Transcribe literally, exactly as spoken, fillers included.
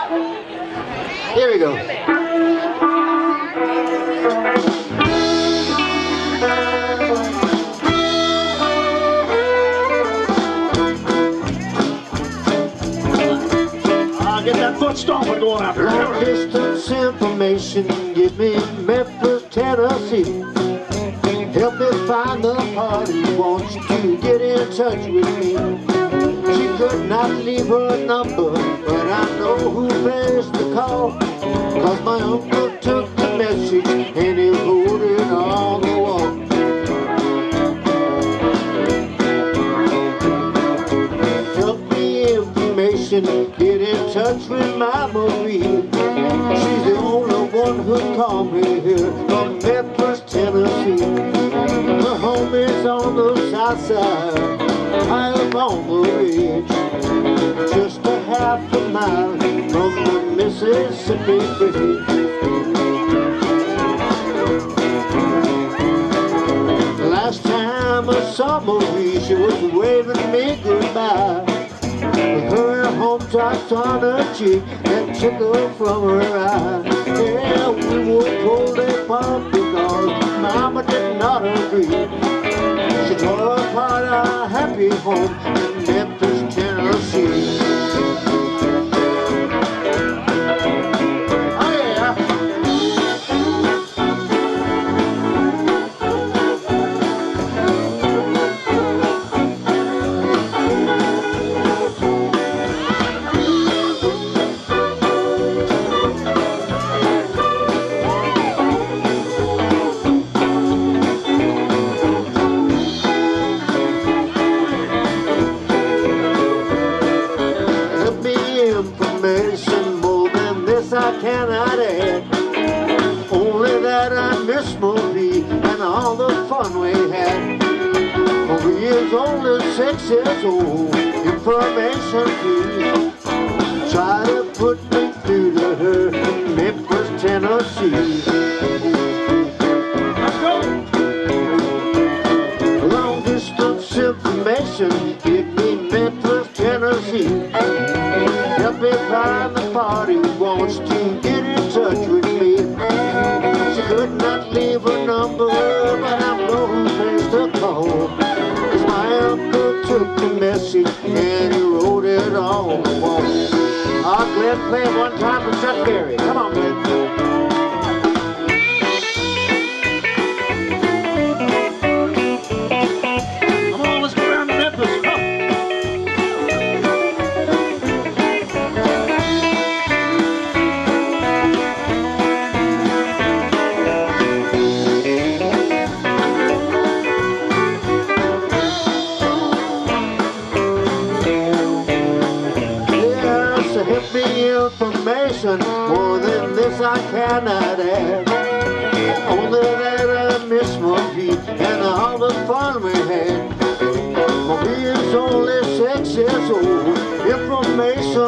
Here we go. I'll get that foot stomping going out there. Long distance information, give me Memphis, Tennessee. Help me find the party, wants to get in touch with me. She could not leave her number, but I know who best to call. Cause my uncle took the message and he wrote it on the wall. Help me information, get in touch with my Marie. She's the only one who called me here from Memphis, Tennessee. Her home is on the south side, high up on the ridge, just a half a mile from the Mississippi Bridge. Last time I saw Marie, she was waving me goodbye. With her home drops on her cheek and took her from her eye. Yeah, we were pulled apart because Mama did not agree. She tore apart our happy home in Memphis, Tennessee. Oh yeah. Information more than this I cannot add. Only that I miss Marie and all the fun we had. Marie is only six years old. Information please. Try to put me through to her in Memphis, Tennessee. Let's go. Long distance information, give me Memphis, Tennessee. Help me find the party who wants to get in touch with me. She could not leave her number, but I know who place to call. Cause my uncle took the message and he wrote it on the wall. Oh, Glenn, play it one time for Chuck Berry. Come on, Glenn. Help me information, more than this I cannot add. Only that I miss Marie and all the fun we had. Marie is only six years old. Information